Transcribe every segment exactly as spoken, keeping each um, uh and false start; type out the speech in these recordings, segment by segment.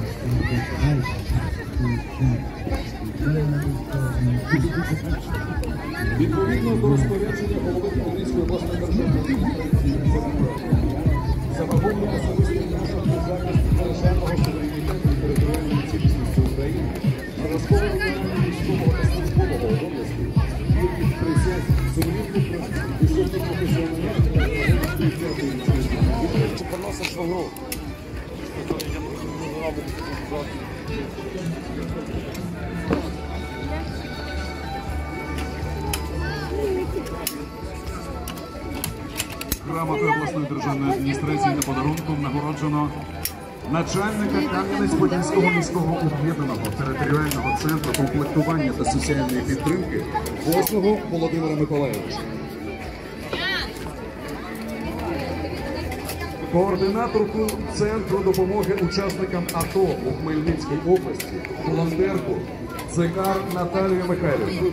Відповідно до розпорядження голови Хмельницької обласної державної заборонено особистий внесок на захист державного суверенітету і територіальної цілісності України, розповідно виконання військового та службового обов'язку, вірність присяг, сумлінних праць, високих професіоналів та громадської діяльності. Приносить свою. Грамотою обласної державної адміністрації та подарунком нагороджено начальника Khmelnitського міського об'єднаного територіального центру комплектування та соціальної підтримки Возного Володимира Миколайовича. Координаторку Центру допомоги учасникам АТО у Хмельницькій області, волонтерку Цикар Наталію Михайлівну.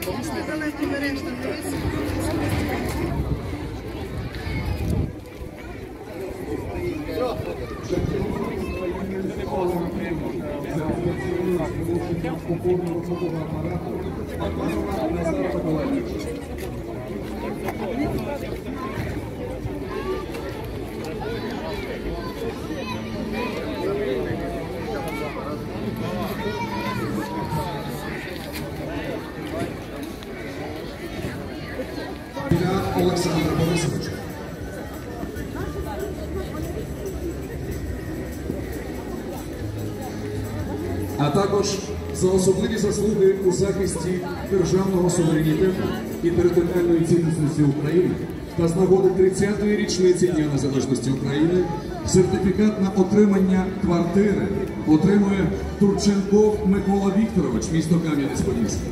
Олександра Борисовича. А також за особливі заслуги у захисті державного суверенітету і територіальної цілісності України та з нагоди тридцятої річниці Дня Незалежності України сертифікат на отримання квартири отримує Турченков Микола Вікторович, місто Кам'янець-Подільський.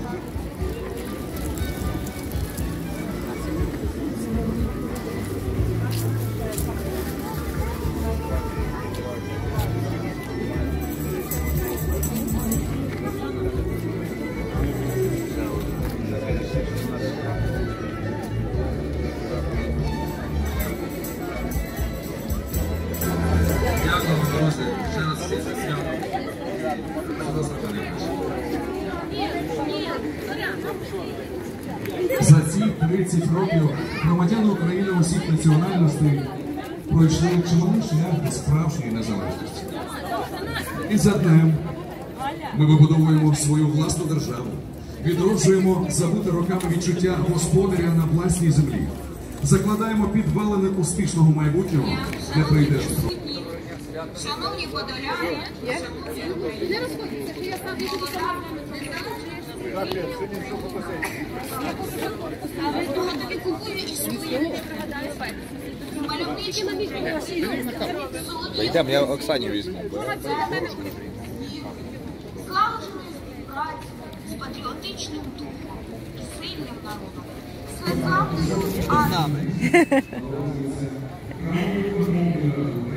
За ці тридцять років громадяни України усіх національностей пройшли чималий шлях до справжньої незалежності. І за днем ми вибудовуємо свою власну державу, відроджуємо забуте роками відчуття господаря на власній землі, закладаємо підвалини успішного майбутнього для прийдешних років. Шановні подоляни, не розходіться, що я сам вийшов а ви тобі купую і свої не пригадаю. Мальовничі Йдемо, я Оксані візьму. Злагодженої праці з патріотичним духом і сильним народом. Слезами армії.